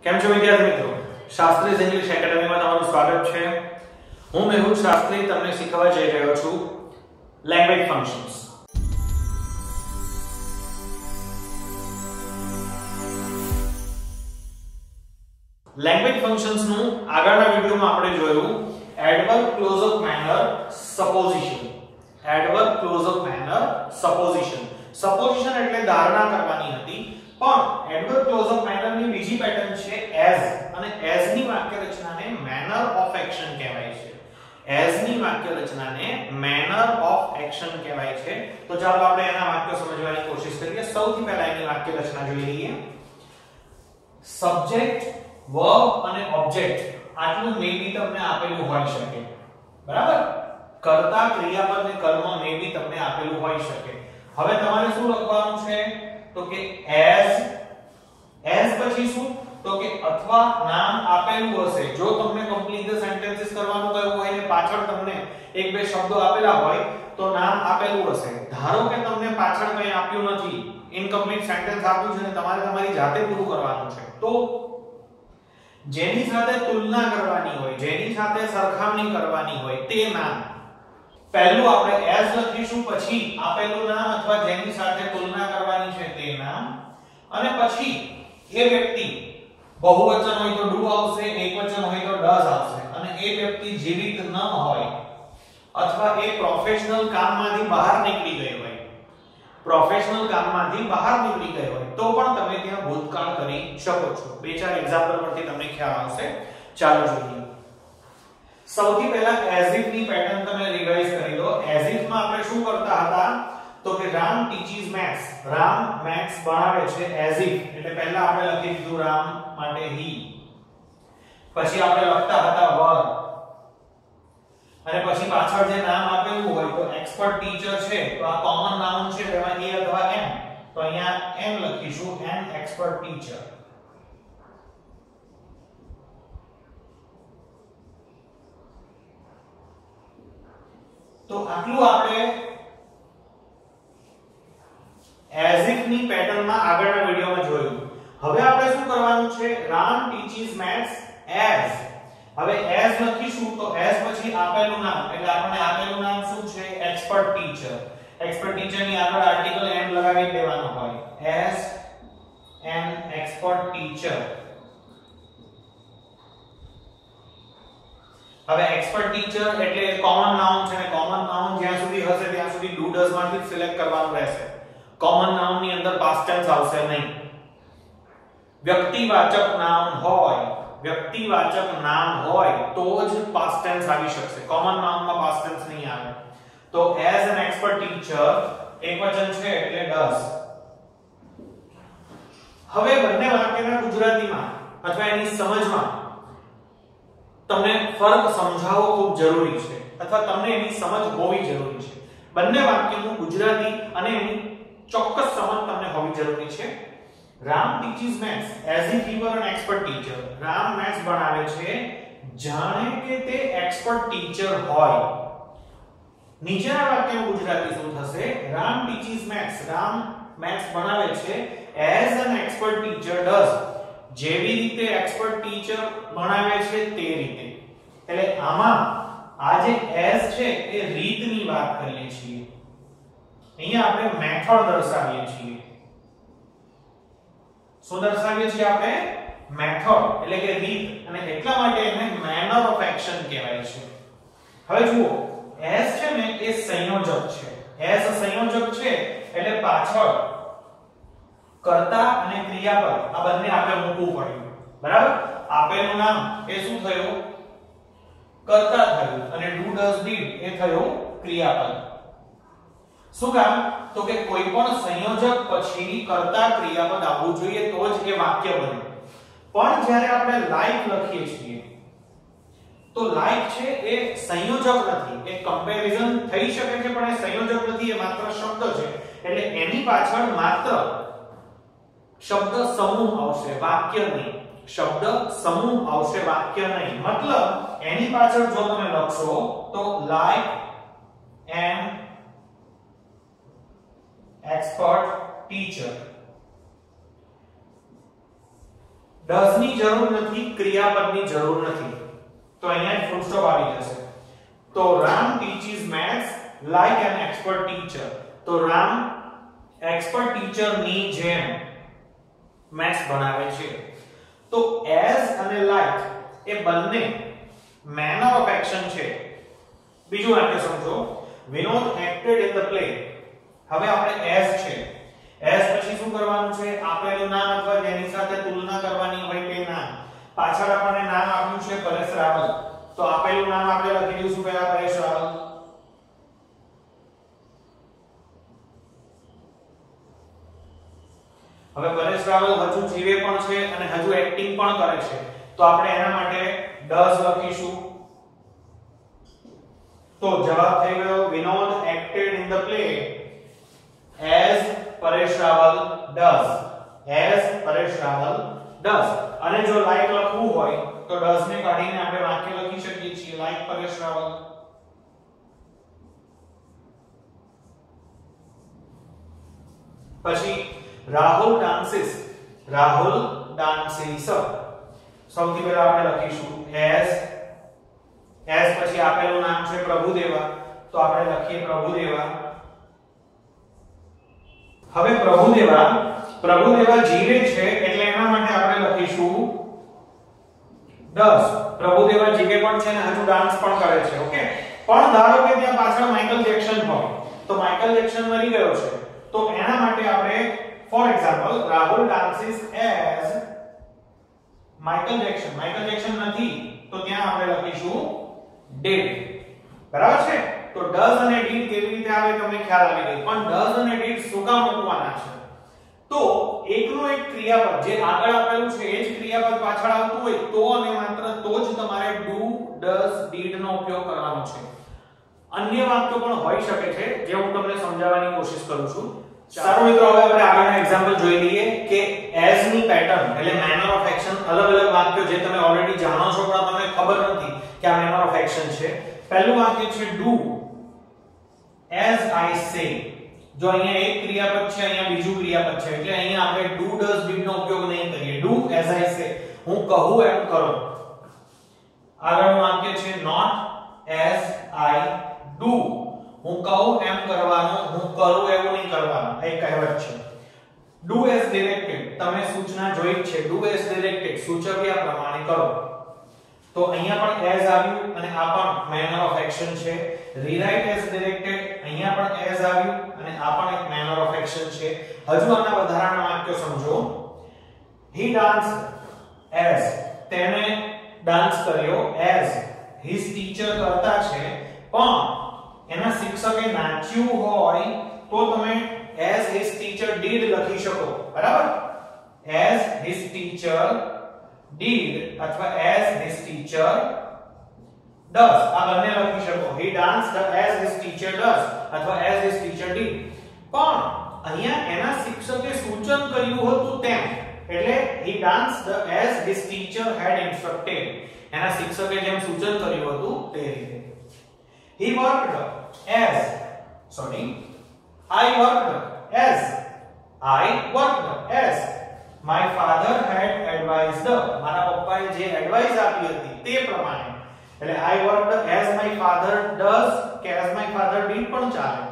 કેમ છો વિદ્યાર્થી મિત્રો? શાસ્ત્રી ઇંગ્લિશ એકેડેમીમાં તમારું સ્વાગત છે. હું મેહુલ શાસ્ત્રી તમને શીખવવા જઈ રહ્યો છું લેંગ્વેજ ફંક્શન્સ. લેંગ્વેજ ફંક્શન્સ નું આગળના વિડિયોમાં આપણે જોયું adverb clause manner supposition. Adverb clause manner supposition. Supposition એટલે ધારણા કરવાની હતી, પણ એડવર્બ ક્લોઝ મેનર ની બીજી પેટર્ન છે એઝ, અને એઝ ની વાક્ય રચનાને મેનર ઓફ એક્શન કહેવાય છે. એઝ ની વાક્ય રચનાને મેનર ઓફ એક્શન કહેવાય છે. તો ચાલો આપણે એના વાક્યો સમજવાની કોશિશ કરીએ. સૌથી પહેલા એની વાક્ય રચના જોઈ લઈએ. સબ્જેક્ટ, વર્બ અને ઓબ્જેક્ટ આટલું મે બી તમને આપેલું હોઈ શકે, બરાબર? કર્તા, ક્રિયાપદ ને કર્મ મે બી તમને આપેલું હોઈ શકે. હવે તમારે શું લખવાનું છે? તો કે એઝ પછી શું? તો કે અથવા નામ આપેલું હશે. જો તમને કમ્પ્લીટ ધ સેન્ટેન્સીસ કરવાનું કહ્યું હોય ને પાછળ તમને એક બે શબ્દો આપેલા હોય તો નામ આપેલું હશે. ધારો કે તમને પાછળ કંઈ આપ્યું નથી, ઇનકમ્પ્લીટ સેન્ટેન્સ આપ્યું છે ને તમારે તમારી જાતે પૂરું કરવાનું છે, તો જેની સાથે તુલના કરવાની હોય, જેની સાથે સરખામણી કરવાની હોય તે નામ. પહેલું આપણે એઝ લખીશું, પછી આપેલું નામ અથવા જેની સાથે તુલના કરવાની છે તે નામ, અને પછી એ વ્યક્તિ બહુવચન હોય તો ડુ આવશે, એકવચન હોય તો ડઝ આવશે, અને એ વ્યક્તિ જીવિત ન હોય અથવા એ પ્રોફેશનલ કામમાંથી બહાર નીકળી ગઈ હોય, પ્રોફેશનલ કામમાંથી બહાર નીકળી ગઈ હોય તો પણ તમે ત્યાં ભૂતકાળ કરી શકો છો. બે ચાર એક્ઝામ્પલ પરથી તમને ખ્યાલ આવશે. ચાલો જોઈએ. સૌથી પહેલા એઝ ઇફ ની પેટર્ન તમે રિવાઇઝ કરી લો. એઝ ઇફ માં આપણે શું કરતા હતા? તો કે Ram teaches maths. Ram maths ભણાવે છે. એઝ ઇફ એટલે પહેલા આપણે લખી દીધું રામ માટે હી, પછી આપણે લખતા હતા વર, અને પછી પાછળ જે નામ આપેલું હોય તો એક્સપર્ટ ટીચર છે તો આ કોમન નાઉન છે તેમાં એ અથવા એમ, તો અહીંયા એમ લખીશું, એન એક્સપર્ટ ટીચર. તો આટલું આપણે એઝ ઇફ ની પેટર્નમાં આગળના વિડિયોમાં જોયું. હવે આપણે શું કરવાનું છે? Ram teaches maths as. હવે એઝ લખીશું તો એઝ પછી આપેલું નામ, એટલે આપણને આપેલું નામ શું છે? Expert teacher. એક્સપર્ટ ટીચર ની આગળ આર્ટિકલ એમ લગાવી દેવાનો હોય, એઝ એન એક્સપર્ટ ટીચર. હવે એક્સપર્ટ ટીચર એટલે કોમન નાઉન છે, ને કોમન નાઉન જ્યાં સુધી હશે ત્યાં સુધી ડુ ડઝ માંથી સિલેક્ટ કરવાનું રહેશે. કોમન નાઉન ની અંદર પાસ્ટ ટેન્સ આવશે નહીં. વ્યક્તિવાચક નામ હોય, વ્યક્તિવાચક નામ હોય તો જ પાસ્ટ ટેન્સ આવી શકશે. કોમન નાઉન માં પાસ્ટ ટેન્સ નહીં આવે. તો એઝ એન એક્સપર્ટ ટીચર એકવચન છે એટલે ડઝ. હવે બંને વાક્યના ગુજરાતીમાં અથવા એની સમજમાં તમને ફરક સમજાવવો ખૂબ જરૂરી છે, અથવા તમને એની સમજ હોવી જરૂરી છે. બંને વાક્યનું ગુજરાતી અને એની ચોક્કસ સમજ તમને હોવી જરૂરી છે. Ram teaches maths as if he were an expert teacher. Ram maths ભણાવે છે જાણે કે તે એક્સપર્ટ ટીચર હોય. નીચેના વાક્યનું ગુજરાતી શું થશે? Ram teaches maths. Ram maths ભણાવે છે as an expert teacher does. જેવી રીતે એક્સપર્ટ ટીચર ભણાવે છે તે રીતે. એટલે આમાં આ જે એઝ છે એ રીતની વાત કરીએ છીએ. અહીંયા આપણે મેથડ દર્શાવીએ છીએ. શું દર્શાવીએ છીએ આપણે? મેથડ એટલે કે રીત, અને એટલા માટે એને મેનર ઓફ એક્શન કહેવાય છે. હવે જુઓ, એઝ છે ને એ સંયોજક છે. એઝ સંયોજક છે એટલે પાછળ કર્તા અને ક્રિયાપદ આ બંને આપણે મૂકવું પડ્યું, બરાબર? આપેલું નામ એ શું થયું? કર્તા થયું, અને ડુ ડઝ ડીડ એ થયું ક્રિયાપદ. શું કામ? તો કે કોઈ પણ સંયોજક પછી કર્તા ક્રિયાપદ આવવું જોઈએ તો જ એ વાક્ય બને. પણ જ્યારે આપણે લાઈક લખીએ છીએ તો લાઈક છે એ સંયોજક નથી. એ કમ્પેરિઝન થઈ શકે છે પણ એ સંયોજક નથી, એ માત્ર શબ્દ છે. એટલે એની પાછળ માત્ર શબ્દ સમૂહ આવશે, વાક્ય નહીં. શબ્દ સમૂહ આવશે, વાક્ય નહીં. મતલબ એની પાછળ જો તમે લખશો તો like an expert teacher, does ની જરૂર નથી, ક્રિયાપદની જરૂર નથી, તો અહીંયા ફૂલ સ્ટોપ આવી જશે. તો Ram teaches maths like an expert teacher. તો Ram expert teacher ની જેમ maths ભણાવે છે. તો as અને like એ બંને manner of action છે. બીજું વાક્ય સમજો. Vinod acted in the play. હવે આપણે as છે. as પછી શું કરવાનું છે? આપેલું નામ અથવા જેની સાથે તુલના કરવાની હોય તે નામ. પાછળ આપણને નામ આપ્યું છે પરેશ રાવલ. તો આપેલું નામ આપણે લખી દઈશું પહેલા પરેશ રાવલ. હવે પરેશ રાવલ હજુ જીવે પણ છે અને હજુ એક્ટિંગ પણ કરે છે. તો આપણે એના માટે does લખીશું. તો જવાબ થઈ ગયો Vinod acted in the play as Paresh Rawal does. as Paresh Rawal does. અને જો like લખવું હોય તો does ને કાઢીને આપણે વાક્ય લખી શકીએ છીએ like Paresh Rawal. પછી Rahul dances. Rahul dances. સૌથી પહેલા આપણે લખીશું as પછી આપેલું નામ છે પ્રભુદેવા. તો આપણે લખીએ પ્રભુદેવા. હવે પ્રભુદેવા જીવે છે એટલે એના માટે આપણે લખીશું does. પ્રભુદેવા જીવે પણ છે અને હજુ ડાન્સ પણ કરે છે. ઓકે. પણ ધારો કે ત્યાં પાછળ માઇકલ જેક્સન હોય તો માઇકલ જેક્સન મરી ગયો છે તો એના માટે આપણે for example Rahul dances as Michael Jackson નથી તો ત્યાં આપણે લખીશું did. બરાબર છે. તો does અને did કેવી રીતે આવે તમને ખ્યાલ આવી ગઈ. પણ does અને did શું કામ મૂકવાના છે? તો એકનો એક ક્રિયાપદ જે આગળ આપેલું છે એ જ ક્રિયાપદ પાછળ આવતું હોય તો અને માત્ર તો જ તમારે do does did નો ઉપયોગ કરવાનો છે. અન્ય વાક્યો પણ હોઈ શકે છે જે હું તમને સમજાવવાની કોશિશ કરું છું. સારું મિત્રો, હવે આપણે આગળના એક્ઝામ્પલ જોઈ લઈએ કે as ની પેટર્ન એટલે મેનર ઓફ એક્શન અલગ અલગ વાક્યો જે તમે ઓલરેડી જાણો છો પણ તમને ખબર નથી કે આ મેનર ઓફ એક્શન છે. પહેલું વાક્ય છે do as I say. જો અહીંયા એક ક્રિયાપદ છે અહીંયા બીજું ક્રિયાપદ છે એટલે અહીંયા આપણે do does did નો ઉપયોગ નહીં કરીએ. do as I say હું કહું એમ કરો. આગળનું વાક્ય છે not as I do. હું કહું એમ કરવાનું, હું કરું એવું નહીં કરવાનું. આ એક કહેવત છે. do as directed તમે સૂચના જોઈ છે. do as directed સૂચવ્યા પ્રમાણે કરો. તો અહીંયા પણ as આવ્યું અને આ પણ manner of action છે. rewrite as directed અહીંયા પણ as આવ્યું અને આ પણ એક manner of action છે. હજુ આના વધારાના વાક્યો સમજો. he danced as તેને ડાન્સ કર્યો as his teacher કરતા છે પણ એના શિક્ષકે નાચ્યું હોય તો તમે as his teacher did લખી શકો. બરાબર. as his teacher did અથવા as his teacher does આ બંને લખી શકો. he danced as his teacher does અથવા as his teacher did. પણ અહીંયા એના શિક્ષકે સૂચન કર્યું હતું તેમ એટલે he danced as his teacher had instructed. એના શિક્ષકે જેમ સૂચન કર્યું હતું તે રીતે. I worked as my father had advised. મારા પપ્પાએ જે એડવાઇસ આપી હતી તે પ્રમાણે એટલે I worked as my father does કે as my father did પણ ચાલે.